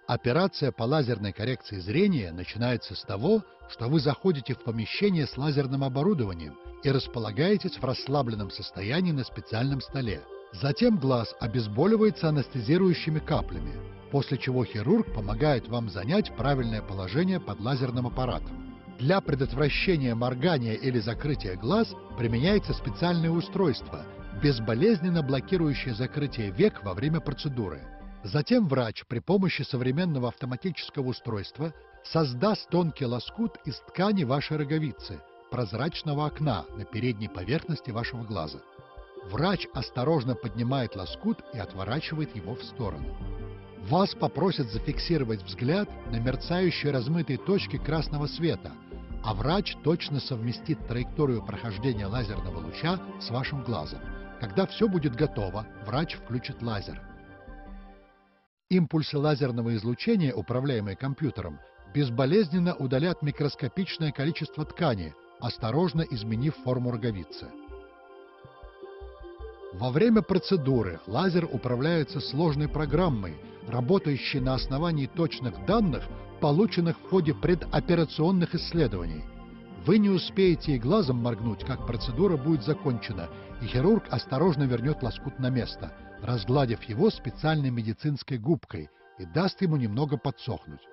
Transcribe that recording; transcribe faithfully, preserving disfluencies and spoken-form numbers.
Операция по лазерной коррекции зрения начинается с того, что вы заходите в помещение с лазерным оборудованием и располагаетесь в расслабленном состоянии на специальном столе. Затем глаз обезболивается анестезирующими каплями, после чего хирург помогает вам занять правильное положение под лазерным аппаратом. Для предотвращения моргания или закрытия глаз применяется специальное устройство, безболезненно блокирующее закрытие век во время процедуры. Затем врач при помощи современного автоматического устройства создаст тонкий лоскут из ткани вашей роговицы, прозрачного окна на передней поверхности вашего глаза. Врач осторожно поднимает лоскут и отворачивает его в сторону. Вас попросят зафиксировать взгляд на мерцающие размытые точки красного света, а врач точно совместит траекторию прохождения лазерного луча с вашим глазом. Когда все будет готово, врач включит лазер. Импульсы лазерного излучения, управляемые компьютером, безболезненно удалят микроскопичное количество ткани, осторожно изменив форму роговицы. Во время процедуры лазер управляется сложной программой, работающей на основании точных данных, полученных в ходе предоперационных исследований. Вы не успеете и глазом моргнуть, как процедура будет закончена, и хирург осторожно вернет лоскут на место, разгладив его специальной медицинской губкой, и даст ему немного подсохнуть.